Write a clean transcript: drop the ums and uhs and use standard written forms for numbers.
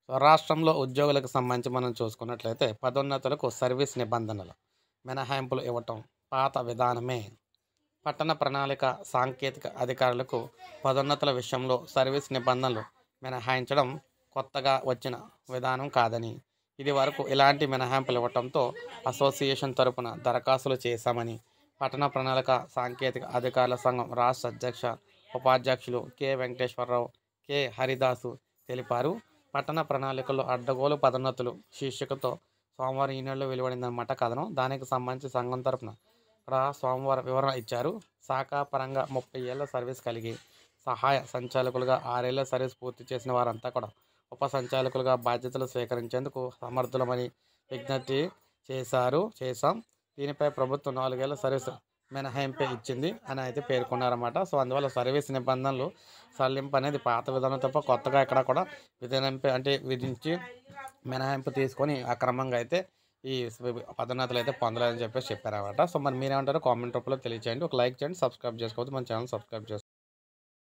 రాష్ట్రంలో ఉద్యోగులకు సంబంధించి మనం చూసుకున్నట్లయితే పదోన్నతులకు సర్వీస్ నిబంధనలు మినహాయింపులు ఇవ్వటం పాత విధానమే. పట్టణ ప్రణాళిక సాంకేతిక అధికారులకు పదోన్నతుల విషయంలో సర్వీస్ నిబంధనలు మినహాయించడం కొత్తగా వచ్చిన విధానం కాదని, ఇది వరకు ఇలాంటి మినహాయింపులు ఇవ్వటంతో అసోసియేషన్ తరపున దరఖాస్తులు చేశామని పట్టణ ప్రణాళిక సాంకేతిక అధికారుల సంఘం రాష్ట్ర అధ్యక్ష ఉపాధ్యక్షులు కె వెంకటేశ్వరరావు, కె హరిదాసు తెలిపారు. పట్టణ ప్రణాళికల్లో అడ్డగోలు పదోన్నతులు శీర్షికతో సోమవారం ఈనాడులో వెలువడిందన్నమాట కథనం. దానికి సంబంధించి సంఘం తరపున ఇక్కడ సోమవారం వివరణ ఇచ్చారు. శాఖా పరంగా 30 ఏళ్ల సర్వీస్ కలిగి సహాయ సంచాలకులుగా 6 ఏళ్ల సర్వీస్ పూర్తి చేసిన వారంతా కూడా ఉప సంచాలకులుగా బాధ్యతలు స్వీకరించేందుకు సమర్థులమని విజ్ఞప్తి చేశాం. దీనిపై ప్రభుత్వం 4 ఏళ్ల సర్వీస్ మినహాయింపే ఇచ్చింది అని అయితే పేర్కొన్నారన్నమాట. సో అందువల్ల సర్వీస్ నిబంధనలు సడలింపు అనేది పాత విధానం తప్ప కొత్తగా ఎక్కడ కూడా విధించి మినహాయింపు తీసుకొని అక్రమంగా అయితే ఈ పదోన్నతులు అయితే పొందలేదని చెప్పేసి చెప్పారన్నమాట. సో మరి మీరేమంటారో కామెంట్ రూపంలో తెలియచేయండి. ఒక లైక్ చేయండి, సబ్స్క్రైబ్ చేసుకోవద్దు, మన ఛానల్ సబ్స్క్రైబ్ చేసుకోండి.